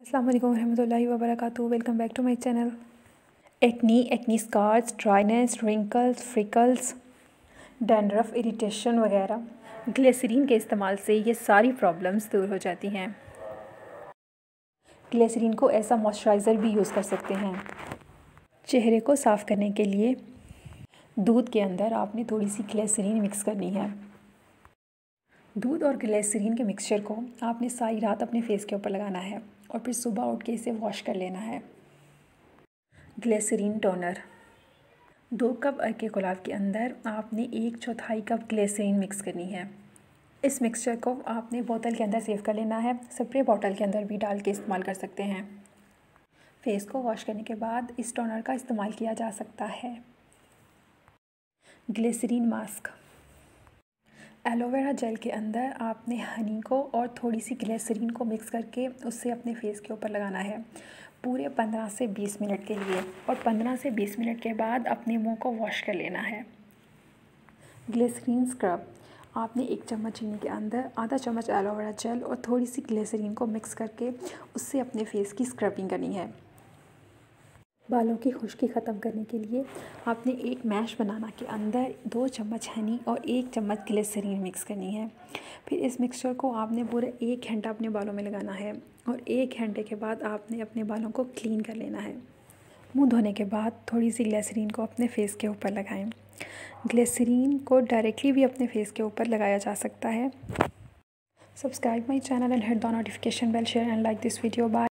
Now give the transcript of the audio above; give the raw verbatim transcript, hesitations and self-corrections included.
अस्सलाम वालेकुम रहमतुल्लाहि व बरकातहू। Welcome back to my channel. Acne, acne scars, dryness, wrinkles, freckles, dandruff, irritation वगैरह ग्लिसरीन के इस्तेमाल से ये सारी प्रॉब्लम्स दूर हो जाती हैं। ग्लिसरीन को ऐसा मॉइस्चराइज़र भी यूज़ कर सकते हैं। चेहरे को साफ़ करने के लिए दूध के अंदर आपने थोड़ी सी ग्लिसरीन मिक्स करनी है। दूध और ग्लिसरीन के मिक्सचर को आपने सारी रात अपने फेस के ऊपर लगाना है और फिर सुबह उठ के इसे वॉश कर लेना है। ग्लिसरीन टोनर, दो कप अर्के गुलाब के अंदर आपने एक चौथाई कप ग्लिसरीन मिक्स करनी है। इस मिक्सचर को आपने बोतल के अंदर सेव कर लेना है। स्प्रे बॉटल के अंदर भी डाल के इस्तेमाल कर सकते हैं। फेस को वॉश करने के बाद इस टोनर का इस्तेमाल किया जा सकता है। ग्लिसरीन मास्क, एलोवेरा जेल के अंदर आपने हनी को और थोड़ी सी ग्लिसरीन को मिक्स करके उससे अपने फेस के ऊपर लगाना है पूरे पंद्रह से बीस मिनट के लिए, और पंद्रह से बीस मिनट के बाद अपने मुंह को वॉश कर लेना है। ग्लिसरीन स्क्रब, आपने एक चम्मच चीनी के अंदर आधा चम्मच एलोवेरा जेल और थोड़ी सी ग्लिसरीन को मिक्स करके उससे अपने फेस की स्क्रबिंग करनी है। बालों की खुश्की ख़त्म करने के लिए आपने एक मैश बनाना के अंदर दो चम्मच हनी और एक चम्मच ग्लिसरीन मिक्स करनी है। फिर इस मिक्सचर को आपने पूरे एक घंटा अपने बालों में लगाना है और एक घंटे के बाद आपने अपने बालों को क्लीन कर लेना है। मुंह धोने के बाद थोड़ी सी ग्लिसरीन को अपने फेस के ऊपर लगाएं। ग्लिसरीन को डायरेक्टली भी अपने फेस के ऊपर लगाया जा सकता है। Subscribe my channel and hit the notification bell, share and like this video. Bye.